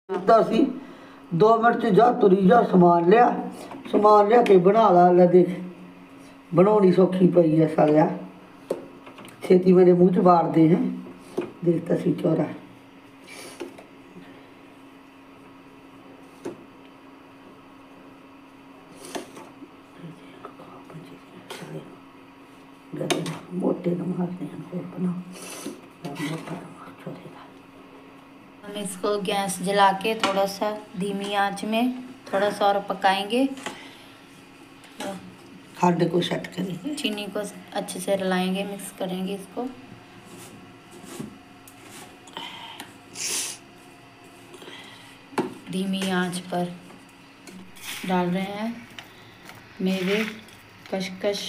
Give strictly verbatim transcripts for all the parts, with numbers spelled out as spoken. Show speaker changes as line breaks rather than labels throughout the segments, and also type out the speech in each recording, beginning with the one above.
ਦਿੱਤਾ ਸੀ दो मिनट च जा तुरी जा समान लिया समान लिया के बना ला ला देख बनानी सौखी पई है सालिया छेती मेरे मुँह च वारदे हैं देखता सी चौरा मोटे न मारते हैं फिर बनाओ मोटा चौरे का।
हम इसको गैस जला के थोड़ा सा धीमी आंच में थोड़ा सा और पकाएंगे।
खंड को सेट करेंगे,
चीनी को अच्छे से रलाएंगे, मिक्स करेंगे इसको। धीमी आंच पर डाल रहे हैं मेवे, खसखस,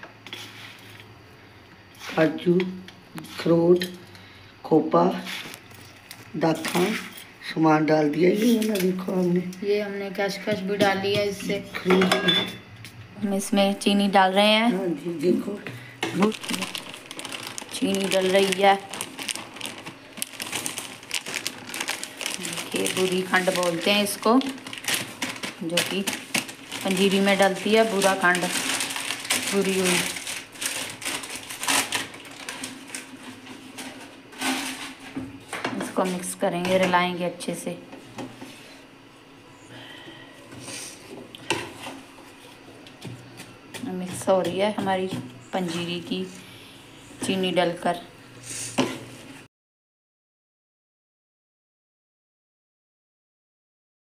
काजू, अखरोट, खोपा, दाखा सामान डाल दिया। ये ना देखो हमने
ये हमने खसखस भी डाली है इससे। हम इसमें चीनी डाल रहे हैं।
हाँ जी देखो
चीनी डल रही है। देखिए बूरी खंड बोलते हैं इसको, जो कि पंजीरी में डलती है। बूरा खंड, बूरी हुई। इसको मिक्स करेंगे, रलाएंगे अच्छे से। मिक्स हो रही है हमारी पंजीरी की चीनी डलकर।